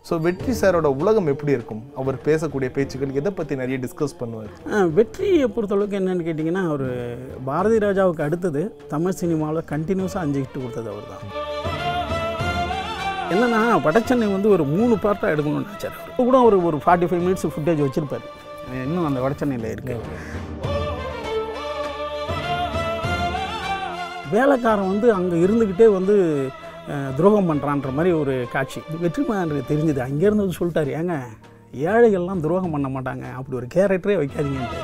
So வெற்றி சாரோட உலகம் எப்படி இருக்கும்? அவர் பேசக்கூடிய பேச்சுக்கள் எதை பற்றி நிறைய டிஸ்கஸ் பண்ணுவார்? வெற்றியை பொறுத்தளவுக்கு என்னென்னு கேட்டிங்கன்னா, அவர் பாரதி ராஜாவுக்கு அடுத்தது தமிழ் சினிமாவில் கண்டினியூஸாக 5 ஹிட் கொடுத்தது அவர் தான். என்னென்னா வட சென்னை வந்து ஒரு 3 பார்ட்டாக எடுக்கணும்னு நினச்சார். இப்போ கூட ஒரு 45 மினிட்ஸ் ஃபுட்டேஜ் வச்சுருப்பார். இன்னும் அந்த வட சென்னையில் இருக்குது. வேலைக்காரன் வந்து அங்கே இருந்துக்கிட்டே வந்து துரோகம் பண்ணுறான்ற மாதிரி ஒரு காட்சி வெற்றிமாறனுக்கு தெரிஞ்சுது. அங்கேருந்து வந்து சொல்லிட்டார், ஏங்க ஏழைகள்லாம் துரோகம் பண்ண மாட்டாங்க, அப்படி ஒரு கேரக்டரே வைக்காதீங்கன்ட்டு.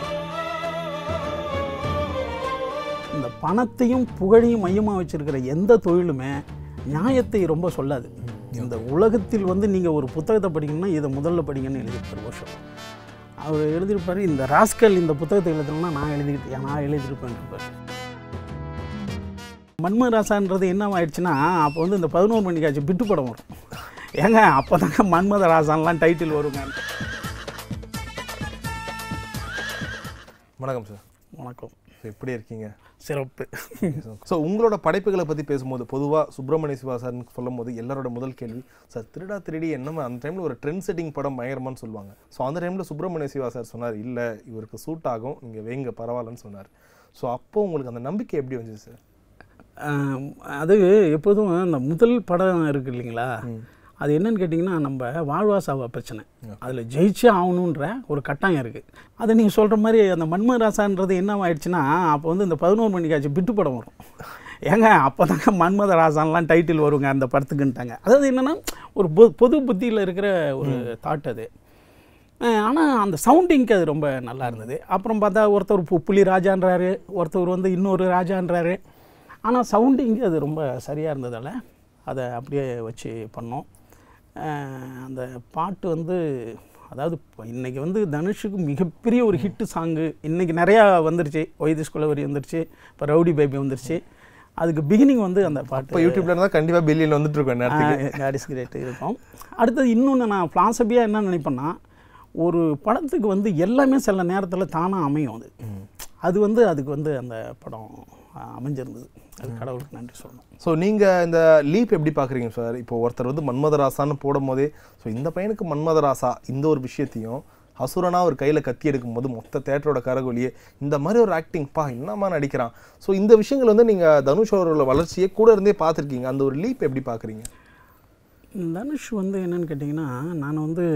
இந்த பணத்தையும் புகழையும் மையமாக வச்சுருக்கிற எந்த தொழிலுமே நியாயத்தை ரொம்ப சொல்லாது. இந்த உலகத்தில் வந்து நீங்கள் ஒரு புத்தகத்தை படிக்கணும்னா இதை முதல்ல படிங்கன்னு எழுதியிருப்பார் வருஷம். அவர் எழுதியிருப்பார், இந்த ராஸ்கல் இந்த புத்தகத்தை எழுதணும்னா நான் எழுதியிருப்பேன் இருப்பார். மன்மதராசான்றது என்ன ஆயிடுச்சுன்னா, அப்போ வந்து இந்த 11 மணிக்காச்சு பிட்டு படம் வரும். ஏங்க அப்போ தாங்க மன்மதராசான்லாம் டைட்டில் வருங்க. வணக்கம் சார். வணக்கம். எப்படி இருக்கீங்க? சிறப்பு. ஸோ உங்களோட படைப்புகளை பற்றி பேசும்போது பொதுவாக சுப்பிரமணிய சிவா சார்னு சொல்லும் போது எல்லாரோட முதல் கேள்வி, சார் திருடா திருடி என்னமா அந்த டைமில் ஒரு ட்ரெண்ட் செட்டிங் படம் பயங்கரமானு சொல்லுவாங்க. ஸோ அந்த டைமில் சுப்பிரமணிய சிவா சார் சொன்னார், இல்லை இவருக்கு சூட் ஆகும், நீங்கள் வைங்க பரவாயில்லன்னு சொன்னார். ஸோ அப்போது உங்களுக்கு அந்த நம்பிக்கை எப்படி வந்துச்சு சார்? அது எப்போதும் அந்த முதல் படம் இருக்குது இல்லைங்களா, அது என்னன்னு கேட்டிங்கன்னா நம்ம வாழ்வாசாவா பிரச்சனை, அதில் ஜெயிச்சே ஆகணுன்ற ஒரு கட்டாயம் இருக்குது. அதை நீங்கள் சொல்கிற மாதிரி அந்த மன்மதராசான்றது என்ன ஆயிடுச்சுன்னா, அப்போ வந்து இந்த 11 மணிக்காச்சு பிட்டு படம் வரும். ஏங்க அப்போ தாங்க மன்மதராசான்லாம் டைட்டில் வருங்க அந்த படத்துக்குன்ட்டாங்க. அதாவது என்னென்னா ஒரு பொது புத்தியில் இருக்கிற ஒரு தாட் அது. ஆனால் அந்த சவுண்டிங்க்கு அது ரொம்ப நல்லா இருந்தது. அப்புறம் பார்த்தா ஒருத்தர் புலி ராஜான்றாரு, ஒருத்தர் வந்து இன்னொரு ராஜான்றாரு. ஆனால் சவுண்டிங்கு அது ரொம்ப சரியாக இருந்ததால் அதை அப்படியே வச்சு பண்ணோம். அந்த பாட்டு வந்து அதாவது இன்றைக்கி வந்து தனுஷுக்கு மிகப்பெரிய ஒரு ஹிட்டு சாங்கு இன்றைக்கி நிறையா வந்துருச்சு. ஒய்திஸ் குலவரி வந்துருச்சு, இப்போ ரவுடி பேபி வந்துருச்சு. அதுக்கு பிகினிங் வந்து அந்த பாட்டு இப்போ யூடியூப்ல இருந்தால் கண்டிப்பாக பில்லியன் வந்துட்டு இருக்கோம். காடிஸ் கிரேட் இருக்கும். அடுத்தது இன்னொன்று நான் ஃபிலாசபியாக என்ன நினைப்பேன்னா, ஒரு படத்துக்கு வந்து எல்லாமே சில நேரத்தில் தானாக அமையும். அது வந்து அதுக்கு வந்து அந்த படம் அமைஞ்சிருந்தது. அது கடவுளுக்கு நன்றி சொல்லணும். ஸோ நீங்கள் இந்த லீப் எப்படி பார்க்குறீங்க சார்? இப்போ ஒருத்தர் வந்து மன்மதராசான்னு போடும் போதே, ஸோ இந்த பையனுக்கு மன்மதராசா இந்த ஒரு விஷயத்தையும் அசுரனா ஒரு கையில் கத்தி எடுக்கும்போது மொத்த தேட்டரோட கரகொலியே இந்த மாதிரி ஒரு ஆக்டிங்ப்பா என்னமா நடிக்கிறான். ஸோ இந்த விஷயங்கள் வந்து நீங்கள் தனுஷ் அவர்களோட வளர்ச்சியை கூட இருந்தே பார்த்துருக்கீங்க. அந்த ஒரு லீப் எப்படி பார்க்குறீங்க? தனுஷ் வந்து என்னென்னு கேட்டிங்கன்னா, நான் வந்து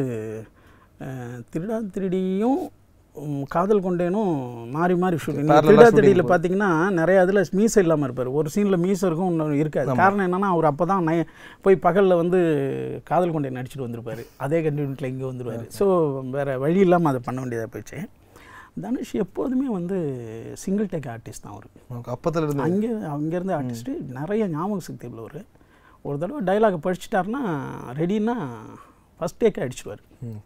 திருடா திருடியும் காதல் கொண்டேனும் மாறி மாறி ஷூட்டிங். திருடா திருடியில் பார்த்தீங்கன்னா நிறையா இதில் மீசை இல்லாமல் இருப்பார். ஒரு சீனில் மீசை இருக்கும், இன்னொரு இருக்காது. காரணம் என்னென்னா அவர் அப்போ தான் போய் பகலில் வந்து காதல் கொண்டே நடிச்சுட்டு வந்திருப்பார். அதே கண்டினியூட்டில் இங்கே வந்துடுவார். ஸோ வேறு வழி இல்லாமல் அதை பண்ண வேண்டியதாக போயிடுச்சு. தனுஷ் எப்போதுமே வந்து சிங்கிள் டேக் ஆர்டிஸ்ட் தான் அவர். அப்பத்தில் இருந்து அங்கேருந்து ஆர்டிஸ்ட்டு நிறைய ஞாபக சக்தி உள்ளவர். ஒரு தடவை டைலாக் படிச்சுட்டாருன்னா ரெடின்னா ஃபஸ்ட் டேக்கே அடிச்சுடுவார்.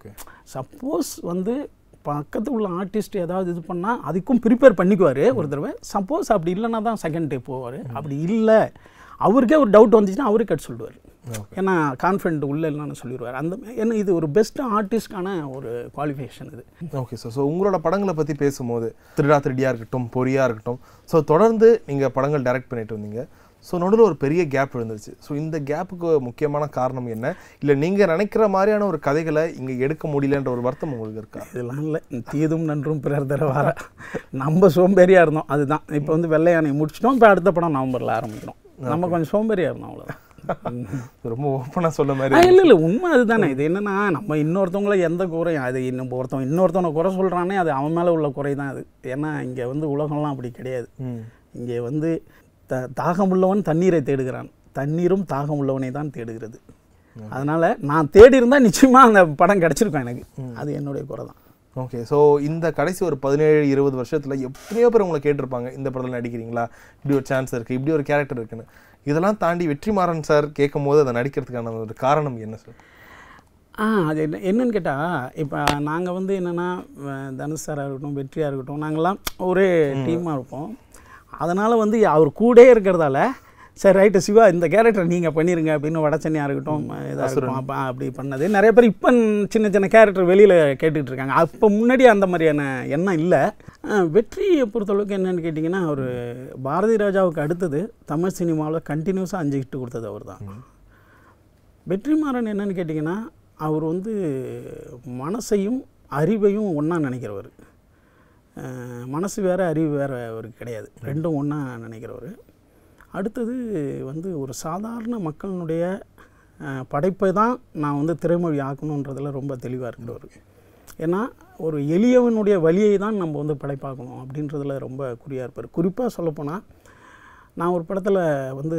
சப்போஸ் வந்து பக்கத்து உள்ள ஆர்டிஸ்ட் ஏதாவது இது பண்ணால் அதுக்கும் ப்ரிப்பேர் பண்ணிக்குவார் ஒரு தடவை. சப்போஸ் அப்படி இல்லைன்னா தான் செகண்ட் டே போவார். அப்படி இல்லை அவருக்கே ஒரு டவுட் வந்துச்சுன்னா அவரே கட் சொல்லிடுவார். ஏன்னா கான்ஃபிடென்ட் உள்ள இல்லைன்னு சொல்லிடுவார். அந்த ஏன்னா இது ஒரு பெஸ்ட் ஆர்டிஸ்டான ஒரு குவாலிஃபிகேஷன் இது. Okay sir. ஸோ உங்களோட படங்களை பற்றி பேசும்போது திருடா திருடியாக இருக்கட்டும், பொரியாக இருக்கட்டும், ஸோ தொடர்ந்து நீங்கள் படங்கள் டைரக்ட் பண்ணிட்டு வந்தீங்க. ஸோ நடுவில் ஒரு பெரிய கேப் விழுந்துருச்சு. ஸோ இந்த கேப்புக்கு முக்கியமான காரணம் என்ன? இல்லை நீங்கள் நினைக்கிற மாதிரியான ஒரு கதைகளை இங்கே எடுக்க முடியலன்ற ஒரு வருத்தம் உங்களுக்கு இருக்கா? இதெல்லாம் இல்லை, தீதும் நன்றும் பிறர் தர வார நம்ம சோம்பேறியாக இருந்தோம். அதுதான் இப்போ வந்து வெள்ளையானை முடிச்சிட்டோம். இப்போ அடுத்த படம் நவம்பரில் ஆரம்பிக்கிறோம். நம்ம கொஞ்சம் சோம்பேறியாக இருந்தோம், அவ்வளோதான். ரொம்ப ஓப்பனாக சொல்ல மாதிரி இல்லை உண்மை அதுதானே. இது என்னென்னா நம்ம இன்னொருத்தவங்கள எந்த குறையும் அது இன்னொருத்தவனை குறை சொல்கிறானே அது அவன் மேலே உள்ள குறை தான் அது. ஏன்னா இங்கே வந்து உலகம்லாம் அப்படி கிடையாது. இங்கே வந்து தாகமுள்ளவன் தண்ணீரை தேடுகிறான், தண்ணீரும் தாகம் உள்ளவனை தான் தேடுகிறது. அதனால் நான் தேடி இருந்தால் நிச்சயமாக அந்த படம் கிடச்சிருக்கோம் எனக்கு. அது என்னுடைய குறை தான். ஓகே. ஸோ இந்த கடைசி ஒரு 17-20 வருஷத்தில் எத்தனையோ பேர் உங்களை கேட்டிருப்பாங்க, இந்த படத்தில் நடிக்கிறீங்களா, இப்படி ஒரு சான்ஸ் இருக்குது, இப்படி ஒரு கேரக்டர் இருக்குன்னு. இதெல்லாம் தாண்டி வெற்றிமாறன் சார் கேட்கும் போது அதை நடிக்கிறதுக்கான ஒரு காரணம் என்ன சார்? அது என்னன்னு கேட்டால், இப்போ நாங்கள் வந்து என்னென்னா தனுஷ் சாராக இருக்கட்டும், வெற்றியாக இருக்கட்டும், நாங்கள்லாம் ஒரே டீமாக இருப்போம். அதனால் வந்து அவர் கூட இருக்கிறதால சரி ரைட்டு சிவா இந்த கேரக்டர் நீங்கள் பண்ணிடுங்க அப்படின்னு வட சென்னையாக இருக்கட்டும் இதாக இருக்கும் அப்படி பண்ணது. நிறைய பேர் இப்போ சின்ன சின்ன கேரக்டர் வெளியில் கேட்டுக்கிட்டு இருக்காங்க. அப்போ முன்னாடி அந்த மாதிரியான எண்ணம் இல்லை. வெற்றியை பொறுத்தளவுக்கு என்னென்னு கேட்டிங்கன்னா, அவர் பாரதி ராஜாவுக்கு அடுத்தது தமிழ் சினிமாவில் கண்டினியூஸாக 5 ஹிட்டு கொடுத்தது அவர் தான். வெற்றிமாறன் என்னென்னு கேட்டிங்கன்னா, அவர் வந்து மனசையும் அறிவையும் ஒன்றா நினைக்கிறவர். மனசு வேறு அறிவு வேறு அவருக்கு கிடையாது, ரெண்டும் ஒன்றா நினைக்கிறவர். அடுத்தது வந்து ஒரு சாதாரண மக்களினுடைய படைப்பை தான் நான் வந்து திரைமொழி ஆக்கணுன்றதில் ரொம்ப தெளிவாக இருக்கிறவர். ஏன்னா ஒரு எளியவனுடைய வழியை தான் நம்ம வந்து படைப்பாக்கணும் அப்படின்றதில் ரொம்ப குறியாக இருப்பார். குறிப்பாக சொல்லப்போனால் நான் ஒரு படத்தில் வந்து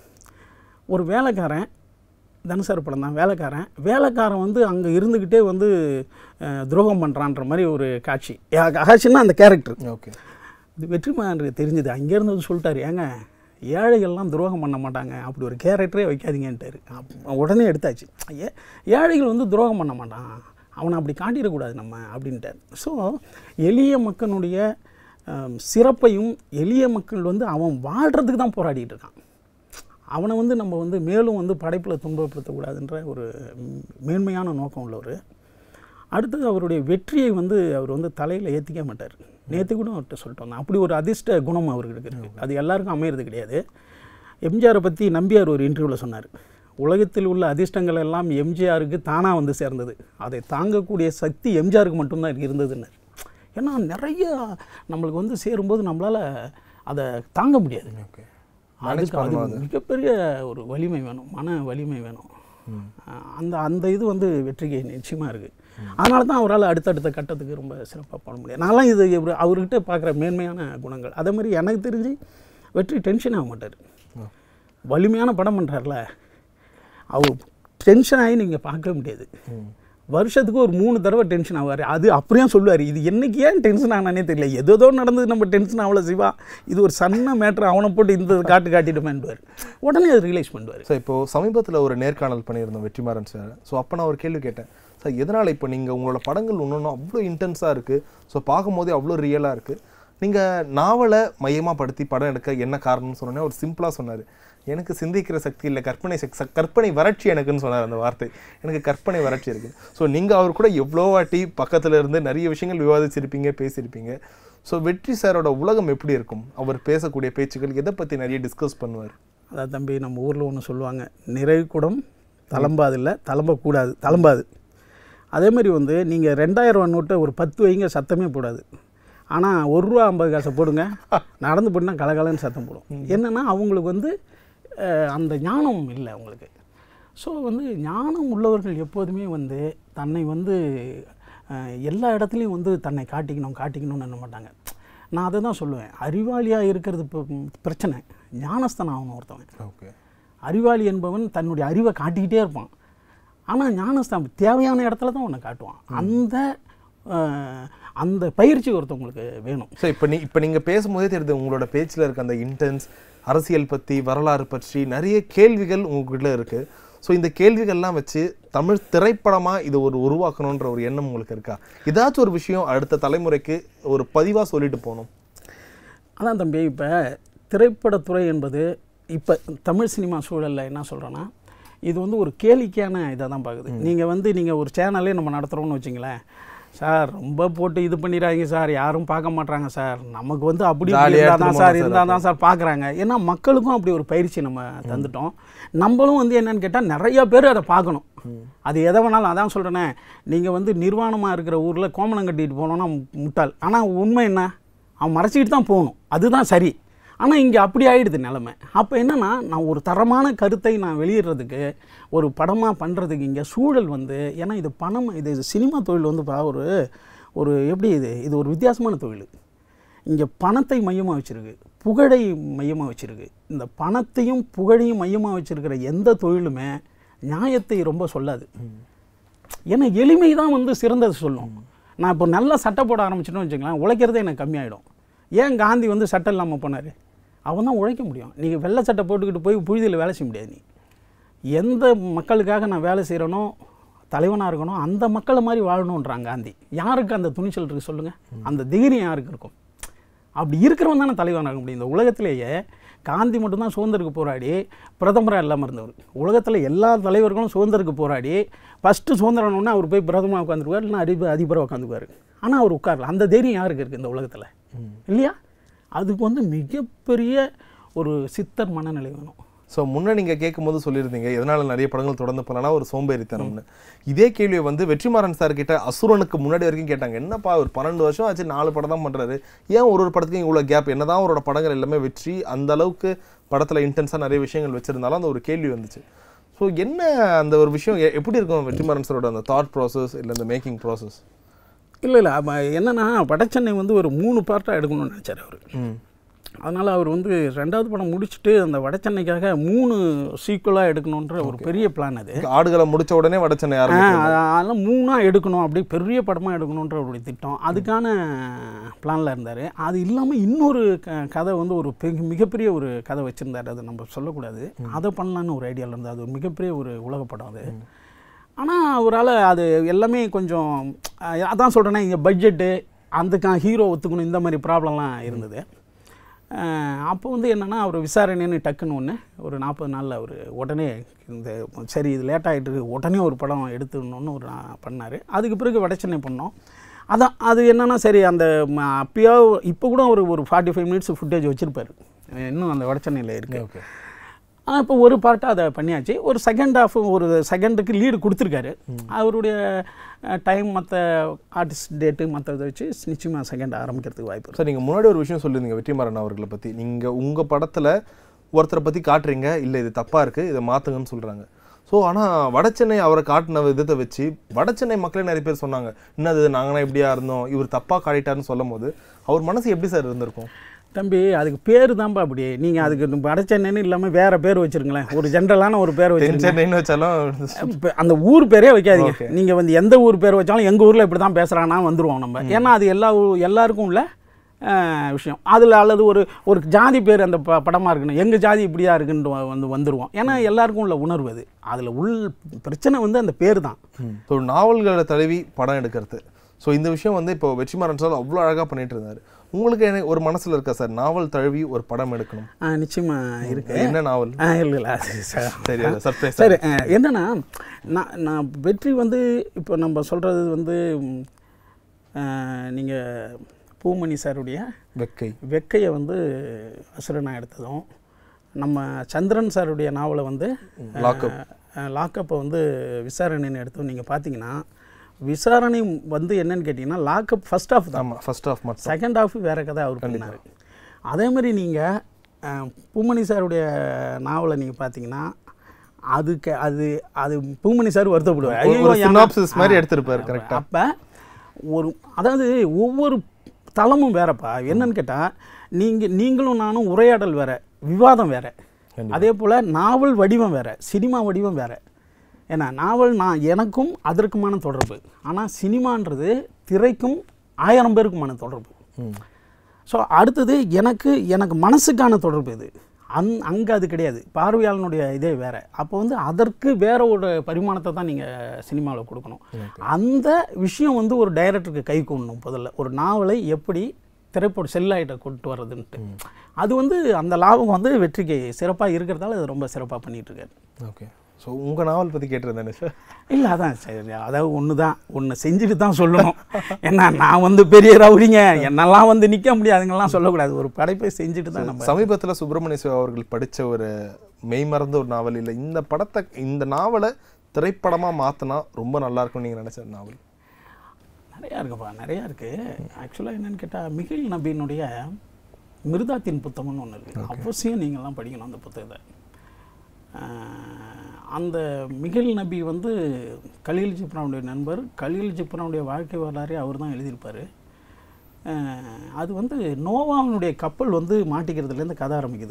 ஒரு வேலைக்காரன், தனுசார் படம் தான், வேலைக்காரன் வந்து அங்கே இருந்துக்கிட்டே வந்து துரோகம் பண்ணுறான்ற மாதிரி ஒரு காட்சின்னா அந்த கேரக்டர். ஓகே, இது வெற்றிமாறனுக்கு தெரிஞ்சுது. அங்கேருந்து வந்து சொல்லிட்டாரு, ஏங்க ஏழைகள்லாம் துரோகம் பண்ண மாட்டாங்க, அப்படி ஒரு கேரக்டரே வைக்காதீங்கன்ட்டார். உடனே எடுத்தாச்சு. ஏழைகள் வந்து துரோகம் பண்ண மாட்டான், அவனை அப்படி காட்டிடக்கூடாது நம்ம அப்படின்ட்டார். ஸோ எளிய மக்களுடைய சிறப்பையும், எளிய மக்கள் வந்து அவன் வாழ்கிறதுக்கு தான் போராடிட்டு இருக்கான், அவனை வந்து நம்ம வந்து மேலும் வந்து படைப்பில் துன்பப்படுத்தக்கூடாதுன்ற ஒரு மேன்மையான நோக்கம் உள்ளவர். அடுத்தது அவருடைய வெற்றியை வந்து அவர் வந்து தலையில் ஏற்றிக்க மாட்டார். நேற்று கூட அவர்கிட்ட சொல்லிட்டு வந்தேன், அப்படி ஒரு அதிர்ஷ்ட குணம் அவருக்கு இருக்குது. அது எல்லாருக்கும் அமையிறது கிடையாது. எம்ஜிஆரை பற்றி நம்பியார் ஒரு இன்டர்வியூவில் சொன்னார், உலகத்தில் உள்ள அதிர்ஷ்டங்கள் எல்லாம் எம்ஜிஆருக்கு தானாக வந்து சேர்ந்தது, அதை தாங்கக்கூடிய சக்தி எம்ஜிஆருக்கு மட்டும்தான் இருந்ததுன்னு. ஏன்னா நிறைய நம்மளுக்கு வந்து சேரும்போது நம்மளால் அதை தாங்க முடியாது. அதுக்கு அது மிகப்பெரிய ஒரு வலிமை வேணும், மன வலிமை வேணும். அந்த இது வந்து வெற்றிக்கு நிச்சயமாக இருக்குது. அதனால தான் அவரால் அடுத்தடுத்த கட்டத்துக்கு ரொம்ப சிறப்பாக பண்ண முடியாது. நான்லாம் இது அவர்கிட்ட பார்க்குற மேன்மையான குணங்கள். அதே மாதிரி எனக்கு தெரிஞ்சு வெற்றி டென்ஷன் ஆக மாட்டார். வலிமையான படம் பண்ணுறாருல, அவர் டென்ஷன் ஆகி நீங்கள் பார்க்கவே முடியாது. வருஷத்துக்கு ஒரு 3 தடவை டென்ஷன் ஆவார். அது அப்படியே சொல்லுவார், இது என்னைக்கு ஏன் டென்ஷன் ஆனானே தெரியல, ஏதோ நடந்தது நம்ம டென்ஷன் ஆகல சிவா, இது ஒரு சன்ன மேட்ரு, அவனை போட்டு இந்த காட்டிடுமேன்டுவார். உடனே அதை ரியலைஸ் பண்ணுவார். ஸோ இப்போது சமீபத்தில் ஒரு நேர்காணல் பண்ணியிருந்தோம் வெற்றிமாறன் சார். ஸோ அப்போ நான் ஒரு கேள்வி கேட்டேன், சார் எதனால் இப்போ நீங்கள் உங்களோட படங்கள் ஒன்று அவ்வளோ இன்டென்ஸாக இருக்குது, ஸோ பார்க்கும்போதே அவ்வளோ ரியலாக இருக்குது, நீங்கள் நாவலை மையமாக படுத்தி படம் எடுக்க என்ன காரணம்னு சொன்னோன்னே ஒரு சிம்பிளாக சொன்னார், எனக்கு சிந்திக்கிற சக்தி இல்லை, கற்பனை வறட்சி எனக்குன்னு சொன்னார். அந்த வார்த்தை, எனக்கு கற்பனை வறட்சி இருக்குது. ஸோ நீங்கள் அவர் கூட எவ்வளோ வாட்டி பக்கத்தில் இருந்து நிறைய விஷயங்கள் விவாதிச்சிருப்பீங்க, பேசியிருப்பீங்க. ஸோ வெற்றி சாரோட உலகம் எப்படி இருக்கும்? அவர் பேசக்கூடிய பேச்சுக்கள் எதை பற்றி நிறைய டிஸ்கஸ் பண்ணுவார்? அதான் தம்பி, நம்ம ஊரில் ஒன்று சொல்லுவாங்க, நிறைவு கூடம் தளம்பாது இல்லை, தளம்பக்கூடாது, தளம்பாது. அதே மாதிரி வந்து நீங்கள் 2000 ரூபா நோட்டை ஒரு 10 வைங்க, சத்தமே போடாது. ஆனால் 1 ரூபா 50 காசை போடுங்க, நடந்து போட்டுனா கலகலன்னு சத்தம் போடும். என்னென்னா அவங்களுக்கு வந்து அந்த ஞானம் இல்லை அவங்களுக்கு. ஸோ வந்து ஞானம் உள்ளவர்கள் எப்போதுமே வந்து தன்னை வந்து எல்லா இடத்துலையும் வந்து தன்னை காட்டிக்கணும்னு எண்ண மாட்டாங்க. நான் அதை தான் சொல்லுவேன், அறிவாளியாக இருக்கிறது பிரச்சனை, ஞானஸ்தன் ஆகணும் ஒருத்தவன். ஓகே, அறிவாளி என்பவன் தன்னுடைய அறிவை காட்டிக்கிட்டே இருப்பான், ஆனால் ஞானஸ்தான் தேவையான இடத்துல தான் ஒன்று காட்டுவான். அந்த பயிற்சி ஒருத்தவங்களுக்கு வேணும். ஸோ இப்போ நீங்கள் பேசும்போதே தெரியுது உங்களோட பேச்சில் இருக்க அந்த இன்டென்ஸ், அரசியல் பற்றி, வரலாறு பற்றி நிறைய கேள்விகள் உங்ககிட்ட இருக்குது. ஸோ இந்த கேள்விகள்லாம் வச்சு தமிழ் திரைப்படமாக இதை உருவாக்கணுன்ற ஒரு எண்ணம் உங்களுக்கு இருக்கா? ஏதாச்சும் ஒரு விஷயம் அடுத்த தலைமுறைக்கு ஒரு பதிவாக சொல்லிட்டு போகணும். அதான் தம்பி, இப்போ திரைப்படத்துறை என்பது இப்போ தமிழ் சினிமா சூழலில் என்ன சொல்கிறேன்னா, இது வந்து ஒரு கேளிக்கையான இதை தான் பார்க்குது. நீங்கள் ஒரு சேனலே நம்ம நடத்துகிறோம்னு வச்சிங்களேன், சார் ரொம்ப போட்டு இது பண்ணிடுறாங்க சார், யாரும் பார்க்க மாட்டாங்க சார், நமக்கு வந்து அப்படி இருந்தால் தான் சார் பார்க்குறாங்க. ஏன்னா மக்களுக்கும் அப்படி ஒரு பயிற்சி நம்ம தந்துட்டோம். நம்மளும் வந்து என்னென்னு கேட்டால் நிறையா பேர் அதை பார்க்கணும். அது எதை வேணாலும், அதான் சொல்கிறேனே, நீங்கள் வந்து நிர்வாணமாக இருக்கிற ஊரில் கோமணம் கட்டிட்டு போனோன்னா முட்டாள். ஆனால் உண்மை என்ன, அவன் மறைச்சிக்கிட்டு தான் போகணும், அதுதான் சரி. ஆனால் இங்கே அப்படி ஆகிடுது நிலைமை. அப்போ என்னென்னா, நான் ஒரு தரமான கருத்தை நான் வெளியிடுறதுக்கு, ஒரு படமாக பண்ணுறதுக்கு இங்கே சூழல் வந்து, ஏன்னா இது சினிமா தொழில் வந்து ஒரு எப்படி இது ஒரு வித்தியாசமான தொழில். இங்கே பணத்தை மையமாக வச்சுருக்கு, புகழை மையமாக வச்சுருக்கு. இந்த பணத்தையும் புகழையும் மையமாக வச்சுருக்கிற எந்த தொழிலுமே நியாயத்தை ரொம்ப சொல்லாது. ஏன்னா எளிமை தான் வந்து சிறந்தது சொல்லும். நான் இப்போ நல்லா சட்டை போட ஆரம்பிச்சிட்டோன்னு வச்சுக்கலாம், உழைக்கிறதே எனக்கு கம்மியாயிடும். ஏன் காந்தி வந்து சட்டை இல்லாமல் போனார்? அவன் தான் உழைக்க முடியும். நீங்கள் வெள்ளை சட்டை போட்டுக்கிட்டு போய் புழுதியில் வேலை செய்ய முடியாது. நீ எந்த மக்களுக்காக நான் வேலை செய்கிறனோ, தலைவனாக இருக்கணும், அந்த மக்களை மாதிரி வாழணுன்றான் காந்தி. யாருக்கு அந்த துணிச்சல் இருக்குது சொல்லுங்கள்? அந்த தைரியம் யாருக்கு இருக்கும்? அப்படி இருக்கிறவன் தானே தலைவனாக இருக்க முடியும். இந்த உலகத்திலேயே காந்தி மட்டும்தான் சுதந்திரக்கு போராடி பிரதமராக இல்லாமல் இருந்தவர். உலகத்தில் எல்லா தலைவர்களும் சுதந்திரக்கு போராடி ஃபஸ்ட்டு சுதந்திரம்னு அவர் போய் பிரதமராக உட்காந்துருவார், இல்லைன்னா அதிபராக உட்காந்துக்குவார். ஆனால் அவர் உட்காரல. அந்த தைரியம் யாருக்கு இருக்குது இந்த உலகத்தில்? இல்லையா? அதுக்கு வந்து மிகப்பெரிய ஒரு சித்தர் மனநிலை வேணும். ஸோ முன்னே நீங்கள் கேட்கும்போது சொல்லியிருந்தீங்க எதனால் நிறைய படங்கள் தொடர்ந்து போகலன்னா ஒரு சோம்பேறித்தனம்னு. இதே கேள்வியை வந்து வெற்றிமாறன் சார் கிட்ட அசுரனுக்கு முன்னாடி வரைக்கும் கேட்டாங்க. என்னப்பா ஒரு 12 வருஷம் ஆச்சு 4 படம் தான் பண்ணுறாரு, ஏன் ஒரு படத்துக்கும் இவ்வளோ கேப்? என்னதான் அவரோட படங்கள் எல்லாமே வெற்றி அந்த அளவுக்கு படத்தில் இன்டென்ஸாக நிறைய விஷயங்கள் வச்சுருந்தாலும் அந்த ஒரு கேள்வி வந்துச்சு. ஸோ என்ன அந்த ஒரு விஷயம் எப்படி இருக்கும் வெற்றிமாறன் சாரோட அந்த தாட் ப்ராசஸ் இல்லை அந்த மேக்கிங் ப்ராசஸ்? இல்லை என்னென்னா வட சென்னை வந்து ஒரு 3 பார்ட்டாக எடுக்கணும்னு நினச்சார் அவர். அதனால் அவர் வந்து 2வது படம் முடிச்சுட்டு அந்த வட சென்னைக்காக 3 சீக்குவலாக எடுக்கணுன்ற ஒரு பெரிய பிளான். அது ஆடுகளை முடித்த உடனே வட சென்னை அதெல்லாம் 3ஆக எடுக்கணும், அப்படி பெரிய படமாக எடுக்கணுன்ற அவருடைய திட்டம். அதுக்கான பிளானில் இருந்தார். அது இல்லாமல் இன்னொரு கதை வந்து ஒரு மிகப்பெரிய ஒரு கதை வச்சுருந்தார். அது நம்ம சொல்லக்கூடாது. அதை பண்ணலான்னு ஒரு ஐடியாவில் இருந்தார். அது ஒரு மிகப்பெரிய ஒரு உலக படம் அது. ஆனால் அவரால் அது எல்லாமே கொஞ்சம் அதான் சொல்கிறேன்னா இங்கே பட்ஜெட்டு அதுக்கான ஹீரோ ஒத்துக்கணும் இந்த மாதிரி ப்ராப்ளம்லாம் இருந்தது. அப்போ வந்து என்னென்னா அவர் விசாரணைன்னு டக்குன்னு ஒன்று ஒரு 40 நாளில் அவர் உடனே இந்த சரி இது லேட் ஆகிட்டு உடனே ஒரு படம் எடுத்துடணுன்னு ஒரு பண்ணார். அதுக்கு பிறகு வட சென்னை பண்ணோம். அதான் அது என்னென்னா சரி அந்த அப்பயோ இப்போ கூட ஒரு 45 மினிட்ஸ் ஃபுட்டேஜ் வச்சுருப்பார் இன்னும் அந்த வட சென்னையில் இருக்குது. இப்போ ஒரு பார்ட்டாக அதை பண்ணியாச்சு. ஒரு செகண்ட் ஹாஃப் ஒரு செகண்டுக்கு லீடு கொடுத்துருக்காரு. அவருடைய டைம் மற்ற ஆர்டிஸ்ட் டேட்டு மற்றதை வச்சு நிச்சயமாக செகண்ட் ஆரம்பிக்கிறதுக்கு வாய்ப்பு இருக்குது. சார் நீங்கள் முன்னாடி ஒரு விஷயம் சொல்லியிருந்தீங்க வெற்றிமாறன் அவர்களை பற்றி. நீங்கள் உங்கள் படத்தில் ஒருத்தரை பற்றி காட்டுறீங்க, இல்லை இது தப்பாக இருக்குது இதை மாற்றுங்கன்னு சொல்கிறாங்க. ஸோ ஆனால் வடச்சென்னை அவரை காட்டின விதத்தை வச்சு வடச்சென்னை மக்களே நிறைய பேர் சொன்னாங்க, என்னது நாங்களாம் இப்படியா இருந்தோம், இவர் தப்பாக காட்டிட்டாருன்னு சொல்லும் போது அவர் மனசு எப்படி சார் இருந்திருக்கும்? தம்பி அதுக்கு பேர் தான்ப்பா அப்படி. நீங்கள் அதுக்கு வட சென்னைன்னு இல்லாமல் வேறு பேர் வச்சுருங்களேன். ஒரு ஜென்ரலான ஒரு பேர் சென்னைன்னு வச்சாலும் அந்த ஊர் பேரே வைக்காதீங்க. நீங்கள் வந்து எந்த ஊர் பேர் வச்சாலும் எங்கள் ஊரில் இப்படி தான் பேசுகிறான்னா வந்துடுவோம் நம்ம. ஏன்னா அது எல்லாருக்கும் உள்ள விஷயம். அதில் அல்லது ஒரு ஜாதி பேர் அந்த படமாக இருக்குன்னு எங்கள் ஜாதி இப்படியா இருக்குன்னு வந்துடுவோம். ஏன்னா எல்லாருக்கும் உள்ள உணர்வு அது. அதில் பிரச்சனை வந்து அந்த பேர் தான். ஸோ நாவல்களை தழுவி படம் எடுக்கிறது. ஸோ இந்த விஷயம் வந்து இப்போ வெற்றிமாறன் சார் அவ்வளோ அழகாக பண்ணிட்டு இருந்தார். உங்களுக்கு எனக்கு ஒரு மனசில் இருக்கா சார் நாவல் தழுவி ஒரு படம் எடுக்கணும்? நிச்சயமாக இருக்குது. என்ன நாவல்? இல்லை சரி சர்ப்ரைஸ். சரி என்னென்னா நான் வெற்றி வந்து இப்போ நம்ம சொல்கிறது வந்து நீங்கள் பூமணி சாருடைய வெக்கையை வந்து அசுரனாக எடுத்ததும், நம்ம சந்திரன் சாருடைய நாவலை வந்து லாக்கப்பை வந்து விசாரணைன்னு எடுத்தோம். நீங்கள் பார்த்தீங்கன்னா விசாரணை வந்து என்னன்னு கேட்டிங்கன்னா லாக்கப் ஃபர்ஸ்ட் ஆஃப் தான். ஃபர்ஸ்ட் ஆஃப் மட்டும், செகண்ட் ஆஃப் வேறு கதை அவர் பண்ணார். அதே மாதிரி நீங்கள் பூமணி சாருடைய நாவலை நீங்கள் பார்த்தீங்கன்னா அதுக்கு அது பூமணி சார் வருத்தப்படுவார் மாதிரி எடுத்திருப்பார். கரெக்டாக. அப்போ அதாவது ஒவ்வொரு தளமும் வேறப்பா. என்னன்னு கேட்டால் நீங்களும் நானும் உரையாடல் வேறு, விவாதம் வேறு. அதே போல் நாவல் வடிவம் வேறு, சினிமா வடிவம் வேறு. ஏன்னா நாவல் எனக்கும் அதற்குமான தொடர்பு. ஆனால் சினிமான்றது திரைக்கும் 1000 பேருக்குமான தொடர்பு. ஸோ அடுத்தது எனக்கு மனசுக்கான தொடர்பு இது. அங்கே அது கிடையாது. பார்வையாளனுடைய இதே வேறு. அப்போ வந்து அதற்கு வேற ஒரு பரிமாணத்தை தான் நீங்கள் சினிமாவில் கொடுக்கணும். அந்த விஷயம் வந்து ஒரு டைரக்டருக்கு கை கொள்ளணும். முதல்ல ஒரு நாவலை எப்படி திரைப்பட செல்லாயிட்ட கொண்டு வர்றதுன்ட்டு அது வந்து அந்த லாபம் வந்து வெற்றிக்கு சிறப்பாக இருக்கிறதால அது ரொம்ப சிறப்பாக பண்ணிகிட்ருக்காரு. ஓகே. ஸோ உங்கள் நாவல் பற்றி கேட்டிருந்தேனே சார்? இல்லை அதான் சரி, அதாவது ஒன்று செஞ்சுட்டு தான் சொல்லணும். ஏன்னா நான் வந்து பெரிய ரவுடிங்க என்னெல்லாம் வந்து நிற்க முடியாதுங்கெல்லாம் சொல்லக்கூடாது. ஒரு படைப்பை செஞ்சுட்டு தான் நம்ம. சமீபத்தில் சுப்பிரமணிய சிவா அவர்கள் படித்த ஒரு மெய்மறந்த ஒரு நாவல் இல்லை, இந்த நாவலை திரைப்படமாக மாற்றினா ரொம்ப நல்லாயிருக்கும்னு நீங்கள் நினச்ச நாவல்? நிறையா இருக்குப்பா, நிறையா இருக்குது. ஆக்சுவலாக என்னென்னு கேட்டால் மிகில் நபியினுடைய மிருதாத்தின் புத்தகம்னு ஒன்று இருக்குது. அவசியம் நீங்கள்லாம் படிக்கணும் அந்த புத்தகத்தை. அந்த மிகில் நபி வந்து கலீல் ஜிப்ரானுடைய நண்பர். கலீல் ஜிப்ரானுடைய வாழ்க்கை வரலாறே அவர் தான் எழுதியிருப்பார். அது வந்து நோவாவினுடைய கப்பல் வந்து மாட்டிக்கிறதுலேருந்து கதை ஆரம்பிக்குது.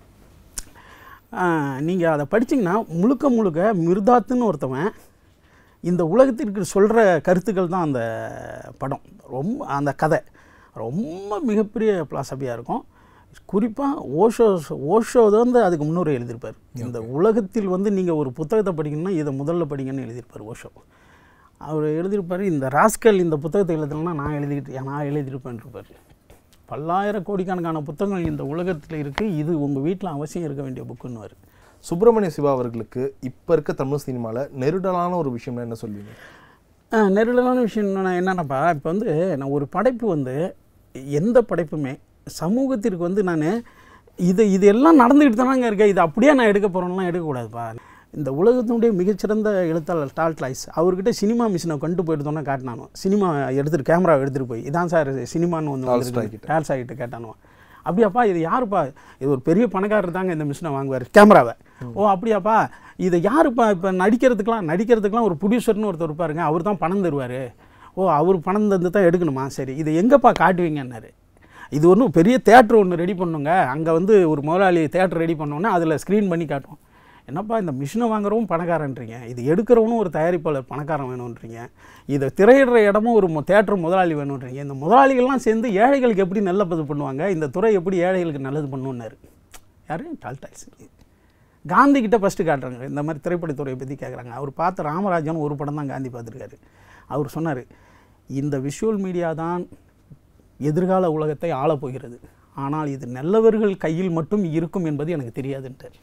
நீங்கள் அதை படிச்சிங்கன்னா முழுக்க மிர்தாத்துன்னு ஒருத்தவன் இந்த உலகத்திற்கு சொல்கிற கருத்துக்கள் தான் அந்த படம். அந்த கதை ரொம்ப மிகப்பெரிய பிலாசபியாக இருக்கும். குறிப்பாக ஓஷோ வந்து அதுக்கு முன்னோரை எழுதியிருப்பார். இந்த உலகத்தில் வந்து நீங்கள் ஒரு புத்தகத்தை படிக்கணும்னா இதை முதல்ல படிங்கன்னு எழுதியிருப்பார் ஓஷோ. அவர் எழுதியிருப்பார், இந்த ராஸ்கல் இந்த புத்தகத்தை எழுதணும்னா நான் எழுதியிருப்பேன்ருப்பார். பல்லாயிரம் கோடிக்கணக்கான புத்தகங்கள் இந்த உலகத்தில் இருக்குது, இது உங்கள் வீட்டில் அவசியம் இருக்க வேண்டிய புக்குன்னுவார். சுப்பிரமணிய சிவா அவர்களுக்கு இப்போ இருக்க தமிழ் சினிமாவில் நெருடலான ஒரு விஷயம்னா என்ன சொல்லுவீங்க? நெருடலான விஷயம் என்னென்னப்பா, இப்போ வந்து நான் ஒரு படைப்பு வந்து எந்த படைப்புமே சமூகத்திற்கு வந்து நான் இது எல்லாம் நடந்துக்கிட்டு தானங்க இருக்கு. இது அப்படியே நான் எடுக்க போகிறேன்லாம் எடுக்கக்கூடாதுப்பா. இந்த உலகத்தினுடைய மிகச்சிறந்த எழுத்தாளர் டால்டாய்ஸ் அவர்கிட்ட சினிமா மிஷினை கொண்டு போயிட்டு காட்டினானோ, சினிமா எடுத்துகிட்டு கேமரா எடுத்துகிட்டு போய் இதான் சார் சினிமான்னு வந்து டால்ஸ்டாய்கிட்ட கேட்டானோ. அப்படியாப்பா இது யாருப்பா, இது ஒரு பெரிய பணக்காரர் தாங்க இந்த மிஷினை வாங்குவார் கேமராவை. ஓ அப்படியாப்பா, இதை யாருப்பா இப்போ நடிக்கிறதுக்கெலாம் ஒரு ப்ரொடியூசர்னு ஒருத்தர் இருப்பாருங்க, அவர் தான் பணம் தருவார். ஓ அவர் பணம் தந்து தான் எடுக்கணுமா, சரி இதை எங்கேப்பா காட்டுவீங்கன்னாரு. இது ஒன்றும் பெரிய தேட்டர் ஒன்று ரெடி பண்ணுங்க, அங்கே வந்து ஒரு முதலாளி தேட்டர் ரெடி பண்ணோன்னா அதில் ஸ்க்ரீன் பண்ணி காட்டுவோம். என்னப்பா இந்த மிஷினை வாங்குறவும் பணக்காரன்றீங்க, இது எடுக்கிறவனும் ஒரு தயாரிப்பாளர் பணக்காரன் வேணுன்றீங்க, இதை திரையிடுற இடமும் ஒரு தேட்டர் முதலாளி வேணுன்றீங்க. இந்த முதலாளிகள்லாம் சேர்ந்து ஏழைகளுக்கு எப்படி நல்லது பண்ணுவாங்க, இந்த துறை எப்படி ஏழைகளுக்கு நல்லது பண்ணுன்னாரு. யார்? டால்டாய்ஸ். காந்தி கிட்ட ஃபஸ்ட்டு காட்டுறாங்க, இந்த மாதிரி திரைப்படத்துறையை பற்றி கேட்குறாங்க. அவர் பார்த்த ராமராஜன் ஒரு படம் தான் காந்தி பார்த்துருக்காரு. அவர் சொன்னார், இந்த விஷுவல் மீடியா தான் எதிர்கால உலகத்தை ஆளப்போகிறது, ஆனால் இது நல்லவர்கள் கையில் மட்டும் இருக்கும் என்பது எனக்கு தெரியாதுன்றார்.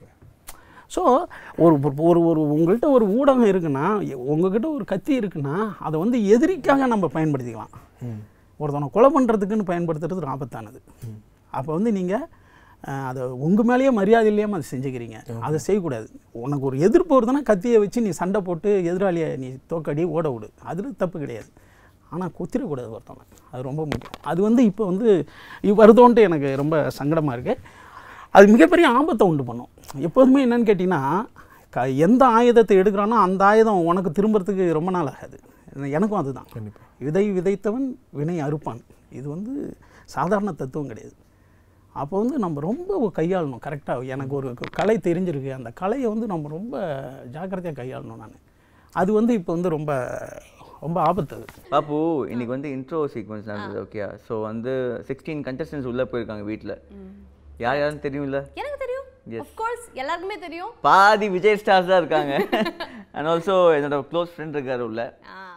ஸோ ஒரு ஒரு உங்கள்கிட்ட ஒரு ஊடகம் இருக்குன்னா, உங்கள்கிட்ட ஒரு கத்தி இருக்குன்னா, அதை வந்து எதிரிக்காக நம்ம பயன்படுத்திக்கலாம். ஒருத்தவனை கொலை பண்ணுறதுக்குன்னு பயன்படுத்துறது ஆபத்தானது. அப்போ வந்து நீங்கள் அதை உங்கள் மேலேயே மரியாதை இல்லாமல் அதை செஞ்சுக்கிறீங்க, அதை செய்யக்கூடாது. உனக்கு ஒரு எதிர்ப்பு வருதுன்னா கத்தியை வச்சு நீ சண்டை போட்டு எதிராளியை நீ தோக்கடி ஓட விடு, அதில் தப்பு கிடையாது. ஆனால் கொத்திடக்கூடாது ஒருத்தவங்க, அது ரொம்ப முக்கியம். அது வந்து இப்போ வந்து வருதோன்ட்டு எனக்கு ரொம்ப சங்கடமாக இருக்குது. அது மிகப்பெரிய ஆபத்தை உண்டு பண்ணும். எப்போதுமே என்னென்னு கேட்டிங்கன்னா, எந்த ஆயுதத்தை எடுக்கிறானோ அந்த ஆயுதம் உனக்கு திரும்புறதுக்கு ரொம்ப நாள் ஆகாது. எனக்கும் அதுதான். விதை விதைத்தவன் வினை அறுப்பான், இது வந்து சாதாரண தத்துவம் கிடையாது. அப்போ வந்து நம்ம ரொம்ப கையாளணும் கரெக்டாக. எனக்கு ஒரு கலை தெரிஞ்சிருக்கு, அந்த கலையை வந்து நம்ம ரொம்ப ஜாக்கிரதையாக கையாளணும். நான் அது வந்து இப்போ வந்து ரொம்ப ரொம்ப ஆபத்து. பாப்பு இன்னைக்கு வந்து இன்ட்ரோ சீக்வன்ஸ் நடந்தது. ஓகே, ஸோ வந்து 16 கண்டஸ்டன்ஸ் உள்ளே போயிருக்காங்க வீட்டில். யாருன்னு தெரியும்ல? எனக்கு தெரியும், ஆஃப் கோர்ஸ் எல்லாருக்குமே தெரியும். பாதி விஜய் ஸ்டார்ஸ் தான் இருக்காங்க. அண்ட் ஆல்சோ என்னோட க்ளோஸ் ஃப்ரெண்ட் இருக்காரு உள்ள.